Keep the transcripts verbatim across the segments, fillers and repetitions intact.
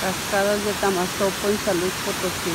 Cascadas de Tamazopo en San Luis Potosí.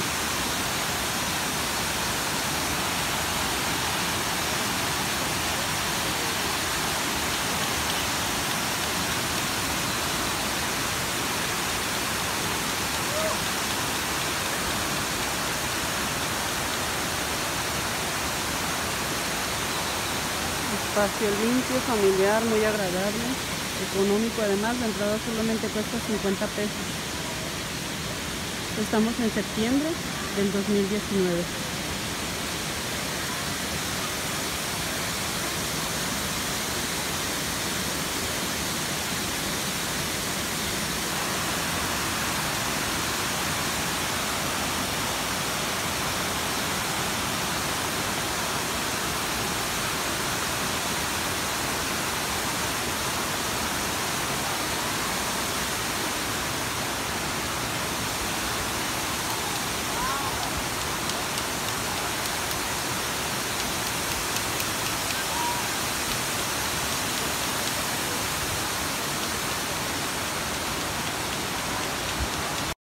Espacio limpio, familiar, muy agradable, económico además. La entrada solamente cuesta cincuenta pesos. Estamos en septiembre del dos mil diecinueve.